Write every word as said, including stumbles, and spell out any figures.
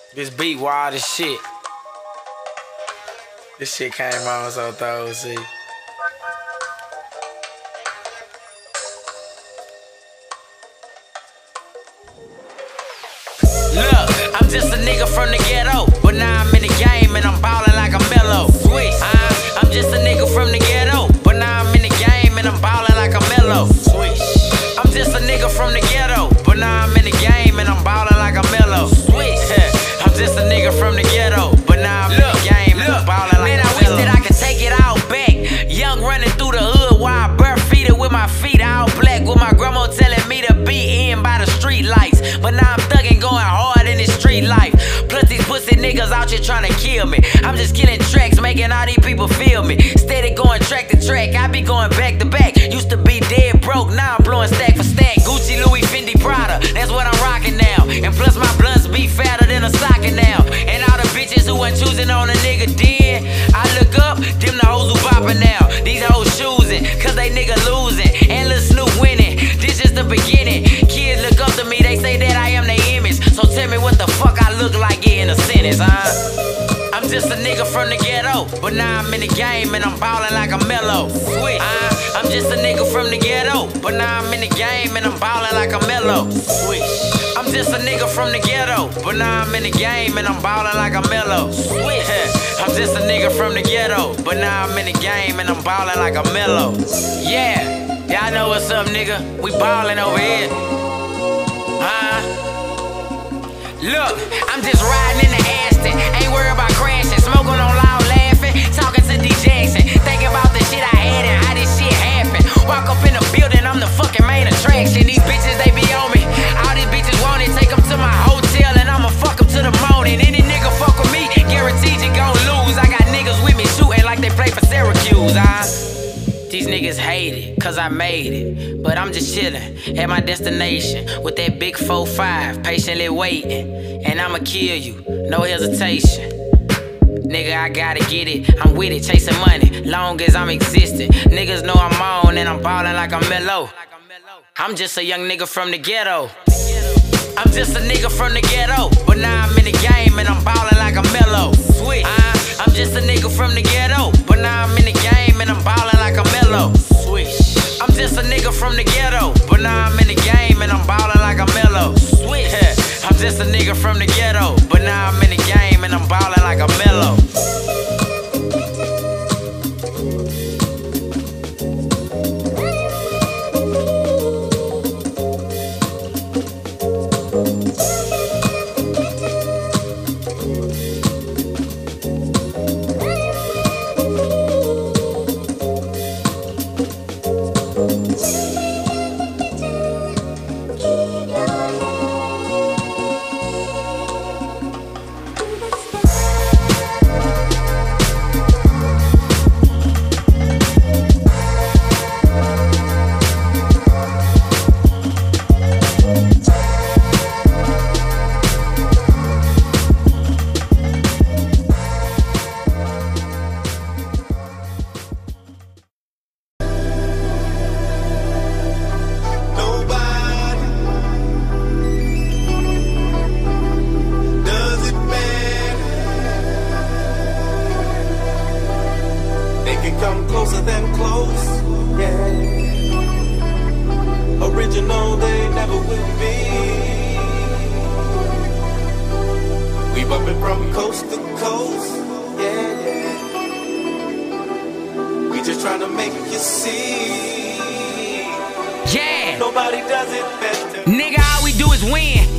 This beat wild as shit. This shit came on so thorough, see. Look, I'm just a nigga from the ghetto, but now I'm in the game and I'm ballin' like a mellow. Switch. Uh, I'm just a nigga from the ghetto, but now I'm in the game and I'm ballin' like a mellow. Switch. I'm just a nigga from the ghetto, but now I'm in the game and I'm ballin' like a mellow. Switch. I'm just a nigga from the ghetto, but now I'm look, in the game and I'm ballin' like man, a mellow. Man, I wish that I could take it all back. Young running through the hood while I bare-feeted with my feet all black, with my grandma telling me to be in by the street lights. But now I'm thuggin' going hard in this street life. Plus these pussy niggas out here trying to kill me. I'm just killing tracks, making all these people feel me. Steady going track to track, I be going back to back. Used to be dead broke, now I'm blowing stack for stack. Gucci, Louis, Fendi, Prada, that's what I'm rocking now. And plus my blunts be fatter than a socket now. And all the bitches who ain't choosing on a nigga then, I look up, them the hoes who bopping now. These hoes choosing, cause they nigga losing. And Lil Snoop winning, this is the beginning. Kids look up to me, they say that I am their image. So tell me what the fuck I look like in a sentence, huh? I'm just a nigga from the ghetto, but now I'm in the game and I'm ballin' like a mellow. Switch. Uh, I'm just a nigga from the ghetto, but now I'm in the game and I'm ballin' like a mellow. Switch. I'm just a nigga from the ghetto, but now I'm in the game and I'm ballin' like a mellow. Switch. I'm just a nigga from the ghetto, but now I'm in the game and I'm ballin' like a mellow. Yeah, y'all know what's up, nigga. We ballin' over here. Huh? Look, I'm just riding in the Aston, ain't worried about crashing, smoking on loud, laughing, talking to D Jackson, thinking about the shit I had and how this shit happened. Walk up in the building, I'm the fucking main attraction. These bitches, they be on me. All these bitches want it, take them to my hotel and I'ma fuck them to the morning. Any nigga fuck with me, guaranteed you gon' lose. I got niggas with me shooting like they play for Syracuse, huh? These niggas hate it, cause I made it. But I'm just chillin' at my destination with that big four five, patiently waiting. And I'ma kill you, no hesitation. Nigga, I gotta get it, I'm with it, chasing money, long as I'm existing. Niggas know I'm on and I'm ballin' like I'm mellow. I'm just a young nigga from the ghetto. I'm just a nigga from the ghetto, but now I'm in the game and I'm ballin' like a mellow. Switch. Uh, I'm just a nigga from the ghetto, but now I'm in the game and I'm ballin' like a mellow. Switch. I'm just a nigga from the ghetto, but now I'm in the game and I'm ballin' like a mellow. Switch. I'm just a nigga from the ghetto, but now I'm in the game and I'm ballin' like a mellow. Come closer than close, yeah. Original, they never will be. We bumpin' from coast to coast, yeah, yeah. We just tryna make you see. Yeah. Nobody does it better. Nigga, all we do is win.